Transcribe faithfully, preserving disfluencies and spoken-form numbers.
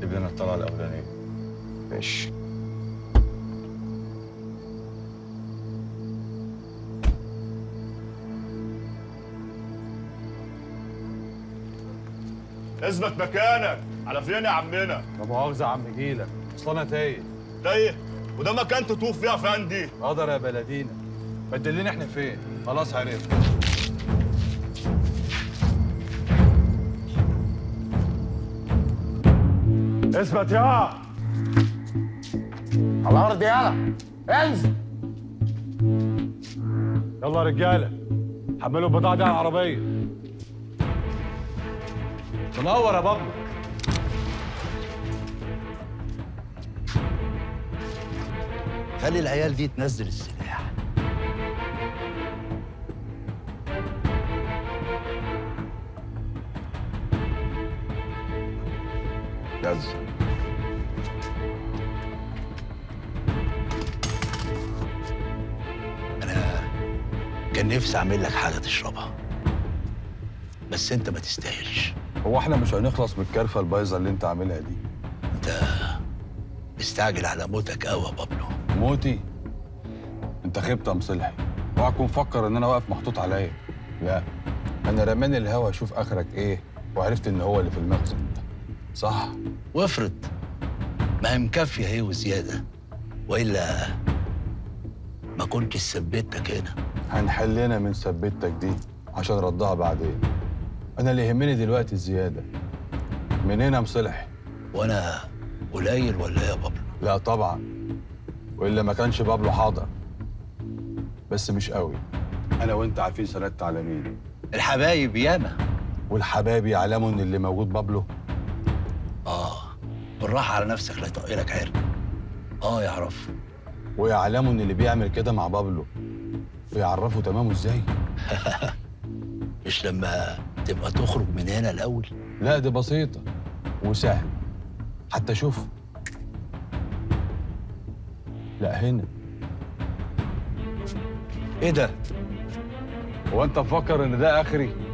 تجيب لنا الطلعه الاولانيه. ماشي. اثبت مكانك. على فين يا عمنا؟ لا مؤاخذه يا عم جيلك، اصل انا تايه. تايه؟ وده مكان تطوف فيه يا فندي؟ قدر يا بلدينا. بدلنا احنا فين؟ خلاص عرفت. اثبت يا على الارض يالا. انزل. يلا يا رجاله، حملوا البضاعه دي على العربيه. منور يا بابلو. خلي العيال دي تنزل السلاح. نزل. انا كان نفسي اعمل لك حاجه تشربها، بس انت ما تستاهلش. هو احنا مش هنخلص من الكرفه البايظه اللي انت عاملها دي؟ انت مستعجل على موتك قوي يا بابلو. موتي؟ انت خبت يا مصلحي. اوعى تكون مفكر ان انا واقف محطوط عليا. لا، انا رماني الهوا اشوف اخرك ايه، وعرفت ان هو اللي في المخزن. صح؟ وافرض ما هي مكفيه هي وزياده، والا ما كنتش ثبتك هنا. هنحلنا من ثبتك دي عشان ردها بعدين. انا اللي يهمني دلوقتي الزياده. منين يا مصلحي؟ وانا قليل ولا ايه يا بابلو؟ لا طبعا، والا ما كانش بابلو حاضر. بس مش قوي. انا وانت عارفين سندت على مين. الحبايب ياما. والحبايب يعلموا ان اللي موجود بابلو. اه بالراحه على نفسك لا يطقلك عرق. اه يعرف. ويعلموا ان اللي بيعمل كده مع بابلو ويعرفوا تمامه ازاي. مش لما تبقى تخرج من هنا الاول؟ لا دي بسيطه وسهله. حتى شوف. لا هنا. ايه ده؟ هو انت مفكر ان ده اخري؟